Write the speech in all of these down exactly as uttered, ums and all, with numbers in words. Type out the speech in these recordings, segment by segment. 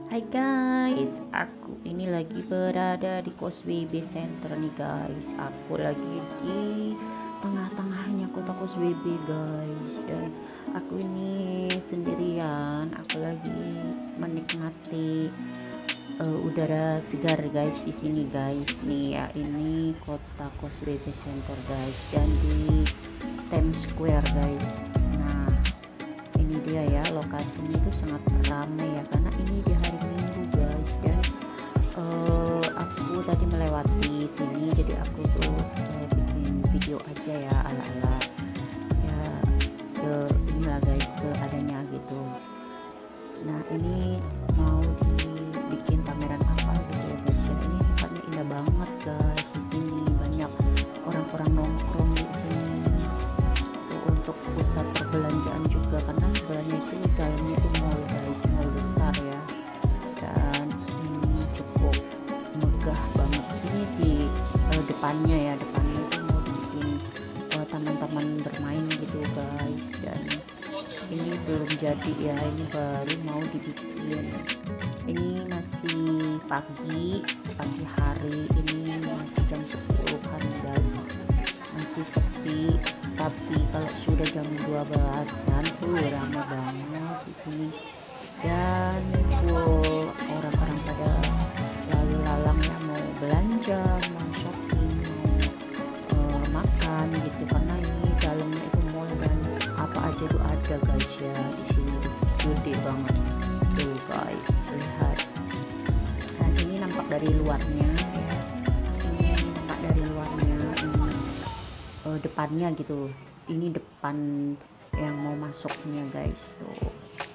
Hai guys, aku ini lagi berada di Kos W B Center nih guys. Aku lagi di tengah-tengahnya kota Kos W B guys, dan aku ini sendirian. Aku lagi menikmati uh, udara segar guys di sini guys. Nih ya, ini kota Kos W B Center guys, dan di Times Square guys. Nah, ini dia ya, lokasinya itu sangat ramai ya, karena ini di hari Minggu guys, dan uh, aku tadi melewati sini, jadi aku tuh uh, bikin video aja ya, ala-ala ya, se inilah guys, seadanya gitu. Nah, ini mau dibikin pameran apa gitu ya guys ya. Ini tempatnya indah banget guys, di sini banyak orang-orang nongkrong di sini tuh, untuk pusat perbelanjaan juga, karena sebelahnya itu dalamnya itu mall guys, mall besar ya, dan ini cukup megah banget. Ini di uh, depannya ya, depannya itu mau dibikin uh, taman-taman bermain gitu guys, dan ini belum jadi ya, ini baru mau dibikin. Ini masih pagi pagi hari, ini masih jam sepuluhan guys, masih sepi. Tapi kalau sudah jam dua belasan tuh ramai banget di sini, dan full orang-orang pada lalu lalang ya, mau belanja, mau shopping, mau uh, makan gitu, karena ini dalamnya itu mall dan apa aja tuh ada guys ya di sini, gede banget tuh guys, lihat. Nah, ini nampak dari luarnya ya, ini nampak dari luarnya, ini uh, depannya gitu, ini depan yang mau masuknya guys tuh.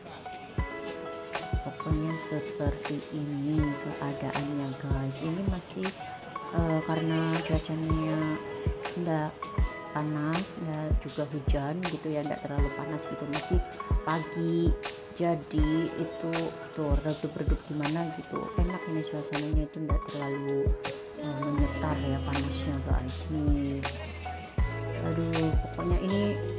Pokoknya seperti ini keadaannya guys. Ini masih uh, karena cuacanya enggak panas ya, juga hujan gitu ya, enggak terlalu panas gitu, masih pagi, jadi itu tuh redup-redup gimana gitu, enak ini suasananya, itu enggak terlalu uh, menyetar ya panasnya guys nih. Aduh, pokoknya ini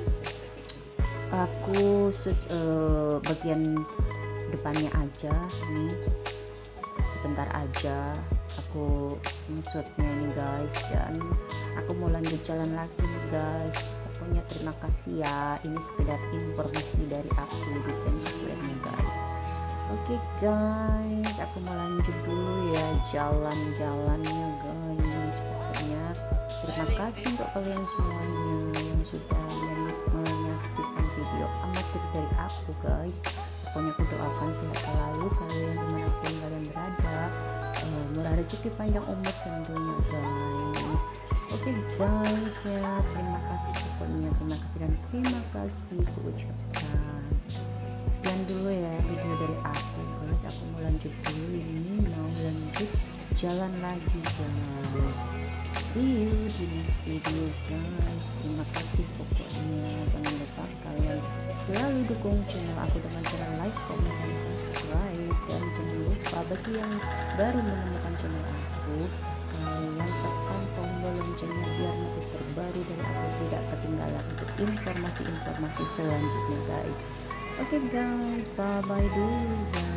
aku uh, bagian depannya aja nih, sebentar aja aku ngesutnya nih guys, dan aku mau lanjut jalan lagi nih guys. Pokoknya terima kasih ya, ini sekedar informasi dari aku di Times Square nya guys. Oke okay guys, aku mau lanjut dulu ya jalan-jalannya guys. Pokoknya terima kasih untuk kalian semuanya yang sudah menyaksikan video amatir dari aku guys. Pokoknya aku doakan sehat selalu kalian dimanapun kalian berada, uh, murah rezeki, panjang umur tentunya guys. Oke okay guys ya, terima kasih, pokoknya terima kasih dan terima kasih aku ucapkan. Sekian dulu ya video dari aku guys, aku mau lanjut dulu, ini mau lanjut jalan lagi guys. See you di next video guys. Terima kasih pokoknya, jangan lupa kalian selalu dukung channel aku dengan cara like, comment, dan subscribe. Dan jangan lupa bagi yang baru menemukan channel aku, kalian tekan tombol loncengnya biar notif terbaru dari aku tidak ketinggalan untuk informasi-informasi selanjutnya guys. Oke okay guys, bye bye dulu guys.